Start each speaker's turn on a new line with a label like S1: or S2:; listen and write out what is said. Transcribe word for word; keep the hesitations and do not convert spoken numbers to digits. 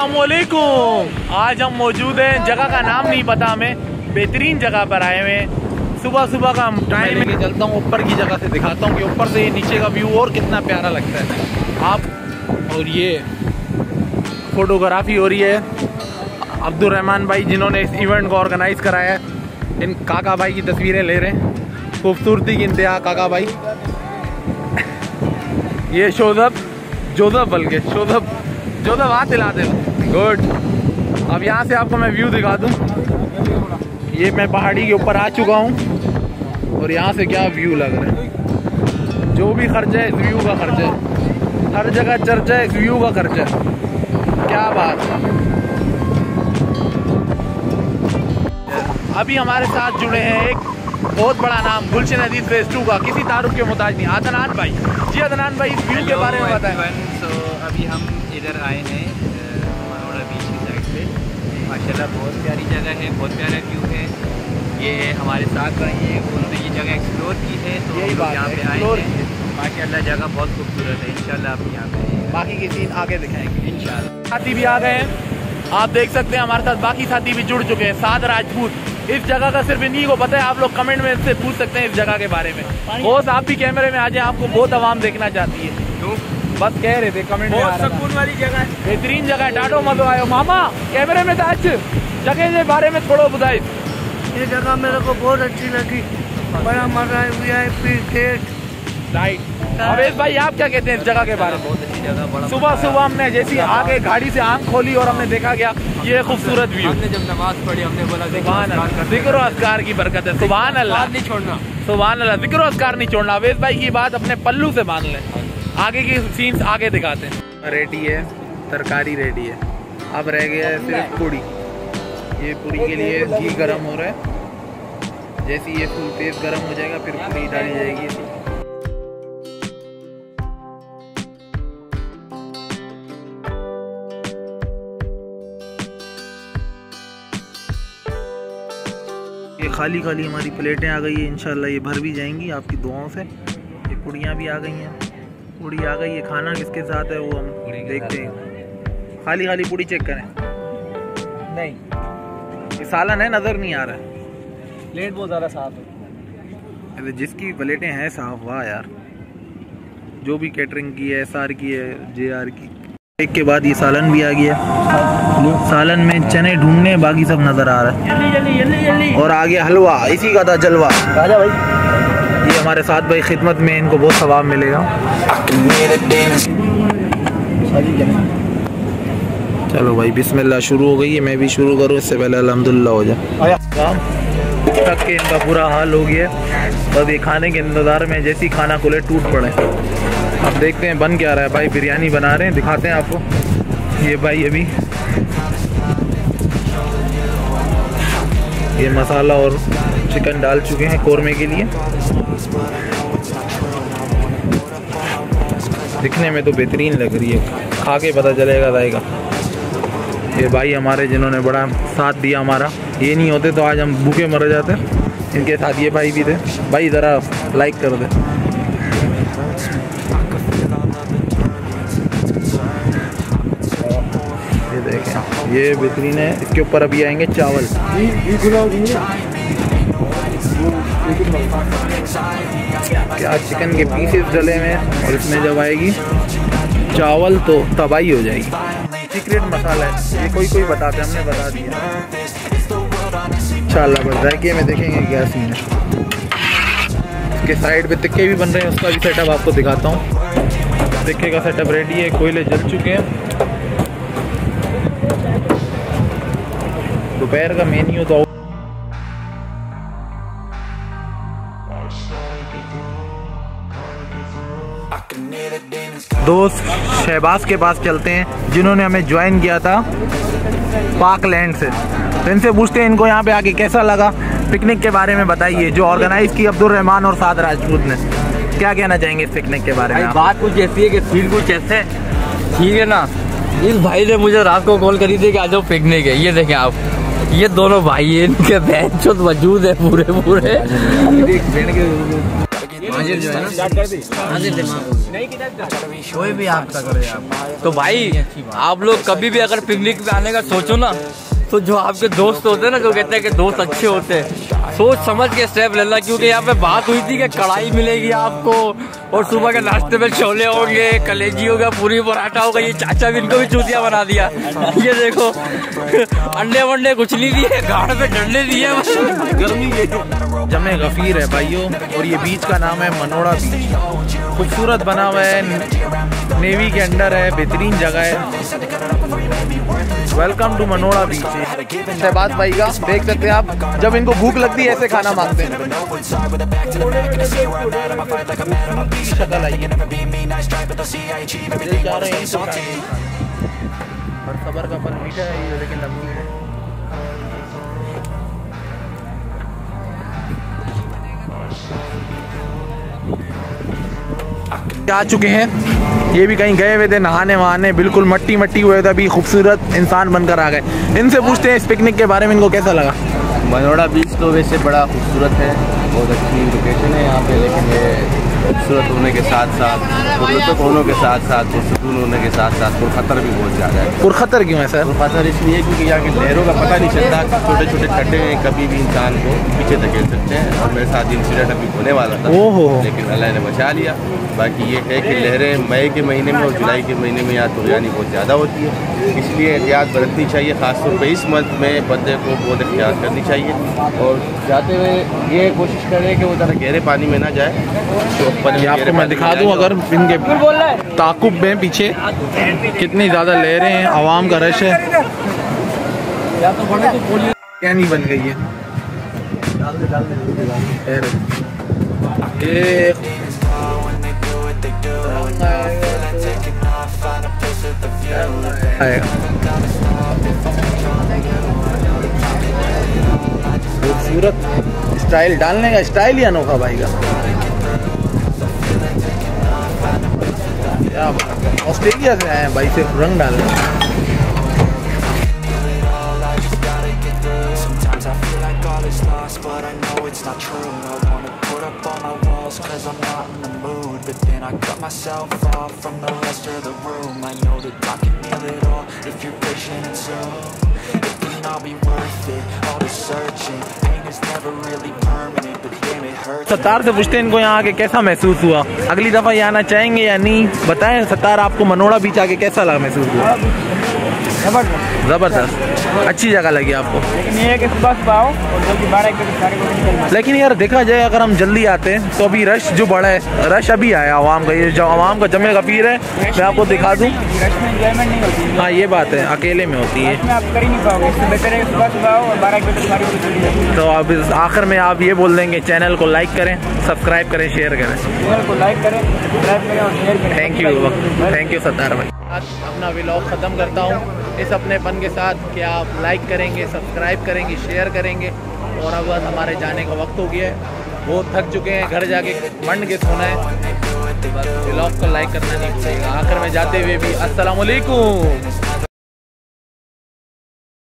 S1: अस्सलामुअलैकुम। आज हम मौजूद हैं, जगह का नाम नहीं पता हमें, बेहतरीन जगह पर आए हुए हैं। सुबह सुबह का टाइम लेके चलता हूँ, ऊपर की जगह से दिखाता हूँ कि ऊपर से नीचे का व्यू और कितना प्यारा लगता है आप। और ये फोटोग्राफी हो रही है अब्दुल रहमान भाई, जिन्होंने इस इवेंट को ऑर्गेनाइज कराया है। इन काका भाई की तस्वीरें ले रहे हैं, खूबसूरती की इंतहा काका भाई। ये शोधब जोधब बल्कि शोधब जोधब हाथ हिलाते हो, गुड। अब यहाँ से आपको मैं व्यू दिखा दूँ। ये मैं पहाड़ी के ऊपर आ चुका हूँ और यहाँ से क्या व्यू लग रहा है। जो भी खर्चा है इस व्यू का खर्चा है, हर जगह चर्चा है इस व्यू का खर्चा है। क्या बात है। अभी हमारे साथ जुड़े हैं एक बहुत बड़ा नाम, गुलशन अजीज फेज टू का, किसी तारुफ के मुताज नहीं, अदनान भाई। जी अदनान भाई, इस व्यू के बारे में बताएं।
S2: तो अभी हम इधर आए हैं मनोड़ा बीच की साइड से। माशाल्लाह बहुत प्यारी जगह है, बहुत प्यारा व्यू है। ये हमारे साथ भाई हैं, उन्होंने ये जगह एक्सप्लोर की है, तो
S1: यही बात
S2: यहाँ पे आए हैं। माशाल्लाह जगह बहुत खूबसूरत है। इंशाल्लाह आप यहाँ पे
S1: बाकी के सीन आगे दिखाएंगे
S2: इंशाल्लाह।
S1: साथी भी आ गए हैं, आप देख सकते हैं हमारे साथ बाकी साथी भी जुड़ चुके हैं। साद राजपूत, इस जगह का सिर्फ इन्हीं को पता है। आप लोग कमेंट में इससे पूछ सकते हैं इस जगह के बारे में। बहुत आप भी कैमरे में आ जाए, आपको बहुत आवाम देखना चाहती है। तो बस कह रहे थे कमेंट में, बहुत सुकून वाली जगह है, बेहतरीन जगह है, डाटो मजो आयो। मामा कैमरे में था जगह के बारे में थोड़ा बताइए।
S3: ये जगह मेरे को बहुत अच्छी लगी, बड़ा मजा है। V I P get
S1: right. Avesh भाई आप क्या कहते हैं इस जगह के बारे में?
S2: बहुत अच्छी जगह, बड़ा
S1: सुबह सुबह हमने जैसी आगे गाड़ी से आंख खोली और हमने देखा गया ये खूबसूरत व्यू।
S2: हमने जब नमाज पढ़ी हमने बोला
S1: सुभान अल्लाह, जिक्र अस्कार की बरकत है। सुभान अल्लाह,
S2: नहीं छोड़ना,
S1: सुभान अल्लाह, जिक्र अस्कार नहीं छोड़ना। अवेश भाई की बात अपने पल्लू से मान लें। आगे की सीन्स आगे दिखाते हैं। रेडी है, तरकारी रेडी है, अब रह गया है सिर्फ पूड़ी। ये पूड़ी के लिए घी गर्म हो रहा है, जैसे ये फुल तेज गर्म हो जाएगा फिर पूड़ी डाली जाएगी। ये खाली खाली हमारी प्लेटें आ गई है, इंशाल्लाह ये भर भी जाएंगी आपकी दुआओं से। ये पूड़ियाँ भी आ गई हैं, पूड़ी आ गई है। खाना किसके साथ है वो हम देखते हैं। खाली खाली पूड़ी चेक करें, नहीं ये सालन है, नज़र नहीं आ रहा है।
S3: प्लेट बहुत ज़्यादा साफ है।
S1: अरे जिसकी प्लेटें हैं साफ, वाह यार। जो भी कैटरिंग की है, एस आर की है, जे आर की। एक के बाद ये सालन भी आ गया। सालन में चने ढूंढने, बाकी सब नजर आ रहा है।
S3: जल्दी जल्दी जल्दी जल्दी।
S1: और आ गया हलवा, इसी का था जलवा।
S3: राजा भाई,
S1: ये हमारे साथ भाई खिदमत में, इनको बहुत सवाब मिलेगा। चलो भाई बिस्मिल्लाह, शुरू हो गई है। मैं भी शुरू करूँ इससे पहले अल्हम्दुलिल्लाह हो जाए। थक के इनका बुरा हाल हो गया, बस ये खाने के इंतजार में, जैसी खाना खुले टूट पड़े। अब देखते हैं बन क्या रहा है। भाई बिरयानी बना रहे हैं, दिखाते हैं आपको। ये भाई अभी ये मसाला और चिकन डाल चुके हैं कोरमे के लिए। दिखने में तो बेहतरीन लग रही है, खा के पता चलेगा जाएगा। ये भाई हमारे जिन्होंने बड़ा साथ दिया हमारा, ये नहीं होते तो आज हम भूखे मर जाते। इनके साथ ये भाई भी थे। भाई ज़रा लाइक कर दे। ये देखें, ये बेहतरीन है। इसके ऊपर अभी आएंगे चावल। क्या चिकन के पीसेस डले हुए हैं, और इसमें जब आएगी चावल तो तबाही हो जाएगी। सीक्रेट मसाला है ये, कोई कोई बताते, हमने बता दिया। इंशाल्लाह बस जाएगी में देखेंगे क्या सीन है। इसके साइड पे तिक्के भी बन रहे हैं, उसका भी सेटअप आपको दिखाता हूँ। तिक्के का सेटअप रेडी है, कोयले जल चुके हैं। दोपहर का मेन्यू तो दोस्त शहबाज के पास चलते हैं, जिन्होंने हमें ज्वाइन किया था पाकलैंड से। तो इनसे पूछते हैं इनको यहाँ पे आके कैसा लगा। पिकनिक के बारे में बताइए, जो ऑर्गेनाइज की अब्दुल रहमान और साद राजपूत ने। क्या कहना चाहेंगे इस पिकनिक के बारे में?
S2: बात कुछ ऐसी है कि फील कुछ ऐसे, ठीक है ना। इस भाई ने मुझे रात को कॉल करी थी कि आ जाओ पिकनिक है। ये देखें आप, ये दोनों भाई हैं, इनके बहन चोद मौजूद है पूरे पूरे।
S4: हाजिर जो है ना, हाजिर दिमाग कोई भी आपका करे आप।
S5: तो भाई आप लोग कभी भी अगर पिकनिक पे आने का सोचो ना, तो जो आपके दोस्त होते हैं ना, जो कहते हैं कि दोस्त अच्छे होते हैं, सोच समझ के स्टेप लेना। क्योंकि यहाँ पे बात हुई थी कि कढ़ाई मिलेगी आपको और सुबह के नाश्ते में छोले होंगे, कलेजी होगा, पूरी पराठा होगा। ये चाचा भी इनको भी चूतिया बना दिया। ये देखो अंडे वंडे कुछ नहीं दिए, गाड़ पे डंडे दिए।
S1: गर्मी जमे गफीर है भाइयों, और ये बीच का नाम है मनोड़ा बीच। खूबसूरत बना हुआ है, नेवी के अंडर है, बेहतरीन जगह है। Welcome to Manora beach. Shahbaz भाई का देख सकते हैं आप, जब इनको भूख लगती है ऐसे खाना मांगते हैं। शक्ल आई है और खबर का फल मीठा है लेकिन नमकीन है। आ चुके हैं, ये भी कहीं गए हुए थे नहाने वहाने, बिल्कुल मट्टी मट्टी हुए थे, अभी खूबसूरत इंसान बनकर आ गए। इनसे पूछते हैं इस पिकनिक के बारे में, इनको कैसा लगा।
S6: मनोड़ा बीच तो वैसे बड़ा खूबसूरत है, बहुत अच्छी लोकेशन है यहाँ पे, लेकिन ये खूबसूरत होने के साथ साथ, पुरलुत्फ होने के साथ साथ, पुरसकून होने के साथ साथ पुरखतर भी बहुत ज़्यादा है।
S1: पुरखतर क्यों है सर?
S6: पुरखतर इसलिए क्योंकि यहाँ की लहरों का पता नहीं चलता, छोटे छोटे खड्डे हैं, कभी भी इंसान को पीछे धकेल सकते हैं। और मेरे साथ इंसिडेंट अभी होने वाला था, लेकिन अल्लाह ने बचा लिया। बाकी ये है कि लहरें मई के महीने में और जुलाई के महीने में यहाँ तुरयानी बहुत ज़्यादा होती है, इसलिए एहतियात बरतनी चाहिए। ख़ासतौर पर इस मंथ में बंदे को बहुत एहतियात करनी चाहिए, और जाते हुए ये कोशिश करें कि वो ज़रा गहरे पानी में ना जाए। तो
S1: आपको मैं दिखा दूं, अगर इनके ताकुब में पीछे कितनी ज़्यादा लहरें हैं, आवाम का रश है, क्या नहीं बन गई है। खूबसूरत स्टाइल डालने का स्टाइल ही अनोखा भाई का। ऑस्ट्रेलिया से आए हैं भाई, सिर्फ रंग डालने। सत्तार से पूछते हैं इनको यहाँ आके कैसा महसूस हुआ, अगली दफ़ा ये आना चाहेंगे या नहीं। बताएं सत्तार, आपको मनोड़ा बीच आके कैसा लगा, महसूस हुआ? ज़बरदस्त, अच्छी जगह लगी आपको।
S5: लेकिन ये है कि सुबह सुबह आओ और जल्दी बारह एक बजे सारे को।
S1: लेकिन यार देखा जाए, अगर हम जल्दी आते हैं तो अभी रश जो बड़ा है, रश अभी आया आवाम का, ये जो आवाम का जमे गफीर है, मैं आपको दिखा दूँ।
S5: रश में एंजॉयमेंट नहीं होती।
S1: हाँ ये बात है, अकेले में होती है,
S5: आप कर ही नहीं पाओगे। इससे बेहतर है सुबह सुबह आओ और बारह एक बजे सारी को चली जाए।
S1: तो अब इस आखिर में आप ये बोल देंगे, चैनल को लाइक करें, सब्सक्राइब करें, शेयर करें।
S5: चैनल को लाइक करें, सब्सक्राइब करें और शेयर करें।
S1: Thank you, thank you Sattar भाई। आज अपना व्लॉग ख़त्म करता हूँ इस अपनेपन के साथ कि आप लाइक करेंगे, सब्सक्राइब करेंगे, शेयर करेंगे। और अब बस हमारे जाने का वक्त हो गया है, बहुत थक चुके हैं, घर जाके मंड के सोना है। बस व्लॉग को लाइक करना नहीं भूलिएगा। आखिर में जाते हुए भी अस्सलाम वालेकुम।